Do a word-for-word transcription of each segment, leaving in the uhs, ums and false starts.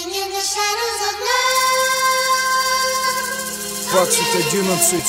двадцать одиннадцать.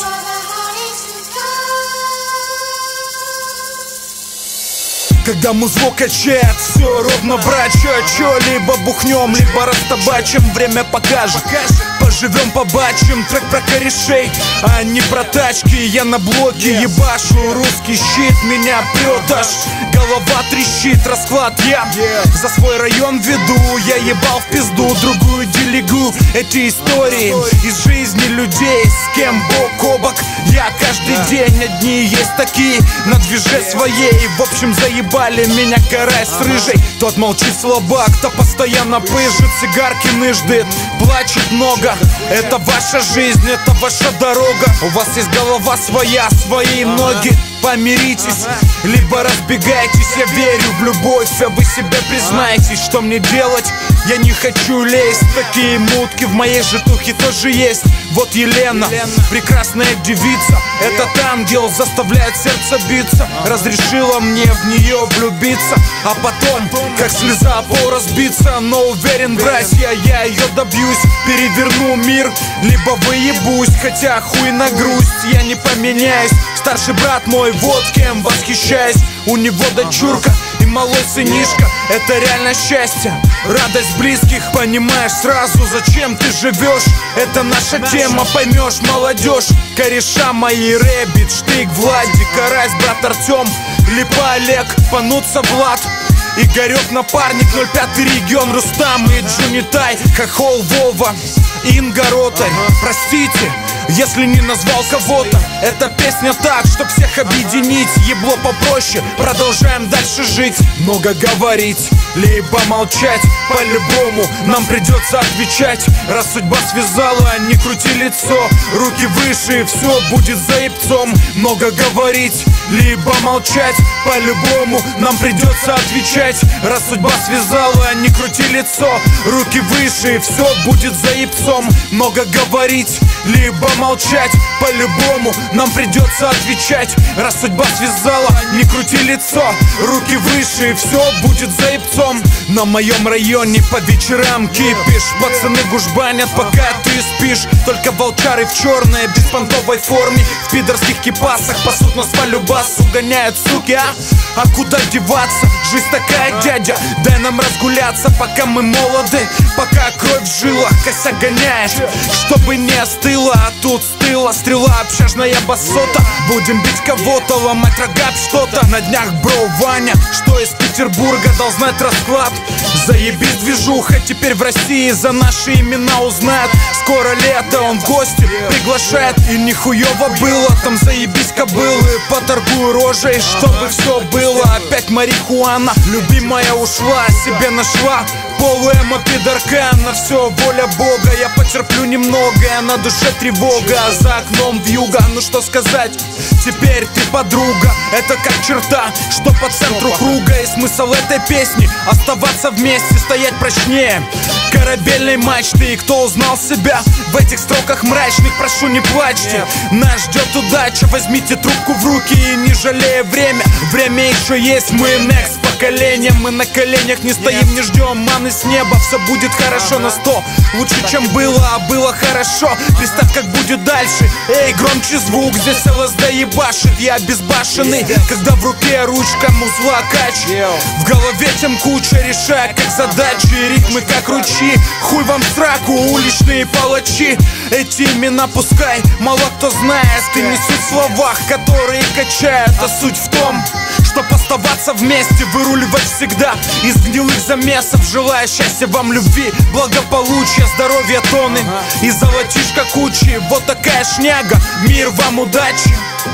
Когда музло качает, все ровно врачо. Либо бухнем, либо растабачим. Время покажет, поживем, побачим. Трек про корешей, а не про тачки. Я на блоке ебашу, русский щит меня прет аж. Голова трещит, расклад я за свой район веду. Я ебал в пизду другую делегу. Эти истории из жизни людей, с кем бок о бок. Я каждый день, одни есть такие на движе своей. В общем, заебали меня карась с рыжей. Тот молчит слабак, то постоянно пыжит, сигарки ждет, плачет много. Это ваша жизнь, это ваша дорога. У вас есть голова своя, свои ноги. Помиритесь, либо разбегайтесь. Я верю в любовь, а вы себе признаетесь. Что мне делать? Я не хочу лезть. Такие мутки в моей житухе тоже есть. Вот Елена, прекрасная девица. Этот ангел заставляет сердце биться. Разрешила мне в нее влюбиться, а потом, как слеза, пол разбиться. Но уверен, братья, я ее добьюсь. Переверну мир, либо выебусь. Хотя хуй на грусть, я не поменяюсь. Старший брат мой, вот кем восхищаюсь. У него дочурка и малой сынишка. Это реально счастье, радость близких. Понимаешь сразу, зачем ты живешь. Это наша тема, поймешь, молодежь. Кореша мои, Рэббит, Штык, Владик, Карась, брат Артем, Липа Олег, Пануца Влад, Игорек, напарник, ноль пятый регион, Рустам и Джунитай, Хохол, Вова, Инга, Ротарь. Простите, если не назвал кого-то. Эта песня так, чтоб всех объединить. Ебло попроще, продолжаем дальше жить. Много говорить, либо молчать. По-любому нам придется отвечать. Раз судьба связала, не крути лицо. Руки выше, все будет за ебцом. Много говорить, либо молчать. По-любому нам придется отвечать. Раз судьба связала, не крути лицо. Руки выше, все будет за ебцом. Много говорить, либо молчать. По-любому нам придется отвечать. Раз судьба связала, не крути лицо. Руки выше, все будет за ебцом. На моем районе по вечерам кипиш. Пацаны гужбанят, пока ты спишь. Только волчары в черной беспонтовой форме, в пидорских кипасах пасут нас по любасу. Гоняют суки, а? А куда деваться? Жизнь такая, дядя, дай нам разгуляться, пока мы молоды. Пока кровь в жилах, кося гоняет, чтобы не остыла. А тут стыла стрела, общажная басота. Будем бить кого-то, ломать рога об что-то. На днях бро Ваня, что из Петербурга, дал знать расклад. Заебись движуха, теперь в России за наши имена узнают. Скоро лето, он в гости приглашает. И нихуево было, там заебись кобылы. Поторгую рожей, чтобы все было. Опять марихуана, любимая ушла, себе нашла полуэмо пидорка. На все воля Бога, я потерплю немного. На душе тревога, а за окном вьюга. Ну что сказать, теперь ты подруга. Это как черта, что по центру круга. И смысл этой песни — оставаться вместе, стоять прочнее корабельной мачты. И кто узнал себя в этих строках мрачных, прошу, не плачьте. Нас ждет удача, возьмите трубку в руки и не жалея время. Время еще есть, мы next поколение. Мы на коленях не стоим, не ждем маны с неба. Все будет хорошо на сто, лучше чем было, а было хорошо. Представь, как будет дальше. Эй, громче звук, здесь ЛСД ебашит. Я безбашенный, когда в руке ручка, музла кач. В голове тем куча, решая как задачи. Ритмы как ручьи, хуй вам в сраку, уличные палачи. Эти имена пускай мало кто знает. Ты не суть в словах, которые качают, а суть в том, чтоб оставаться вместе, выруливать всегда из гнилых замесов. Желаю счастья вам, любви, благополучия, здоровья тонны и золотишка кучи. Вот такая шняга, мир вам, удачи.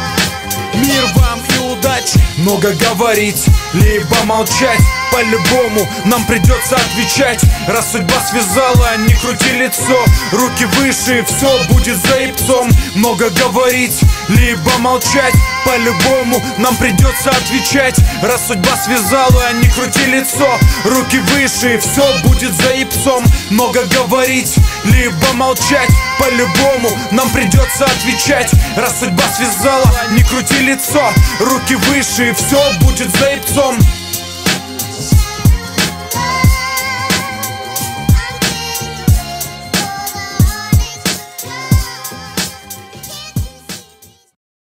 Мир вам и удачи. Много говорить, либо молчать. По-любому нам придется отвечать. Раз судьба связала, не крути лицо. Руки выше, все будет за ебцом. Много говорить, либо молчать. По-любому нам придется отвечать. Раз судьба связала, не крути лицо. Руки выше, все будет за ебцом. Много говорить, либо молчать. По-любому нам придется отвечать. Раз судьба связала, не крути лицо. Руки выше, все будет за ебцом.